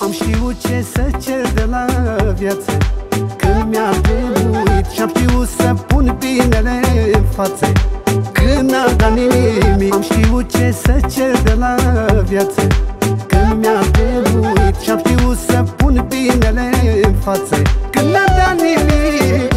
Am știut ce să cer de la viață când mi-a trebuit, și-am știut să pun binele în față când n-am dat nimic. Am știut ce să cer de la viață când mi-a trebuit, și-am știut să pun binele în față când n-am dat nimic.